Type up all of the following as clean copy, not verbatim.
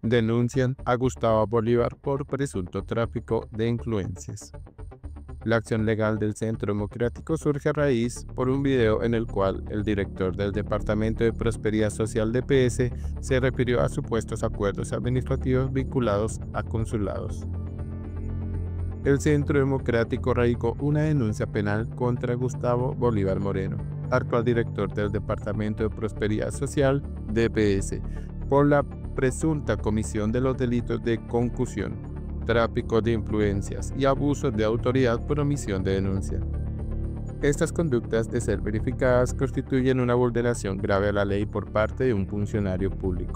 Denuncian a Gustavo Bolívar por presunto tráfico de influencias. La acción legal del Centro Democrático surge a raíz por un video en el cual el director del Departamento de Prosperidad Social de PS se refirió a supuestos acuerdos administrativos vinculados a consulados. El Centro Democrático radicó una denuncia penal contra Gustavo Bolívar Moreno, actual director del Departamento de Prosperidad Social de PS, por la presunta comisión de los delitos de concusión, tráfico de influencias y abuso de autoridad por omisión de denuncia. Estas conductas, de ser verificadas, constituyen una vulneración grave a la ley por parte de un funcionario público.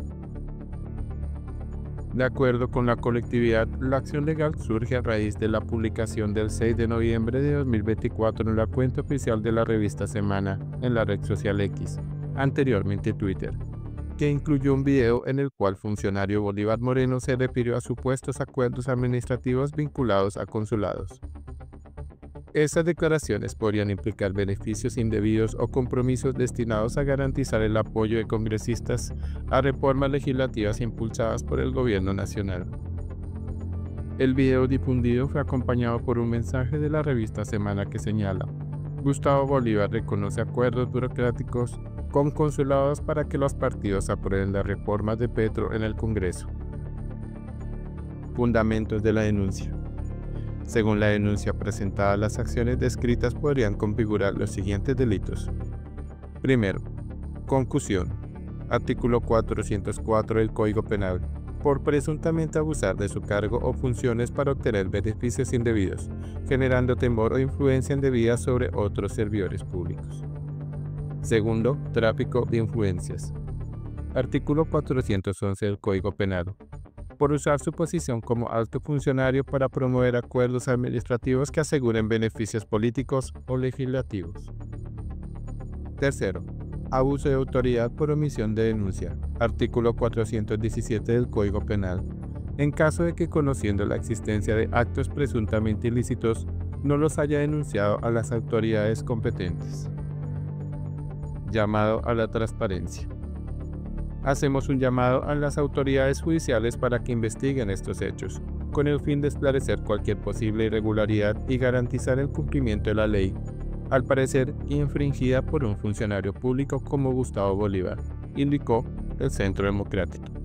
De acuerdo con la colectividad, la acción legal surge a raíz de la publicación del 6 de noviembre de 2024 en la cuenta oficial de la revista Semana en la red social X, anteriormente Twitter, que incluyó un video en el cual funcionario Bolívar Moreno se refirió a supuestos acuerdos administrativos vinculados a consulados. Estas declaraciones podrían implicar beneficios indebidos o compromisos destinados a garantizar el apoyo de congresistas a reformas legislativas impulsadas por el gobierno nacional. El video difundido fue acompañado por un mensaje de la revista Semana que señala: Gustavo Bolívar reconoce acuerdos burocráticos con consulados para que los partidos aprueben las reformas de Petro en el Congreso. Fundamentos de la denuncia. Según la denuncia presentada, las acciones descritas podrían configurar los siguientes delitos. Primero, concusión, artículo 404 del Código Penal, por presuntamente abusar de su cargo o funciones para obtener beneficios indebidos, generando temor o influencia indebida sobre otros servidores públicos. Segundo, tráfico de influencias, artículo 411 del Código Penal, por usar su posición como alto funcionario para promover acuerdos administrativos que aseguren beneficios políticos o legislativos. Tercero, abuso de autoridad por omisión de denuncia, artículo 417 del Código Penal, en caso de que, conociendo la existencia de actos presuntamente ilícitos, no los haya denunciado a las autoridades competentes. Llamado a la transparencia. Hacemos un llamado a las autoridades judiciales para que investiguen estos hechos, con el fin de esclarecer cualquier posible irregularidad y garantizar el cumplimiento de la ley, al parecer infringida por un funcionario público como Gustavo Bolívar, indicó el Centro Democrático.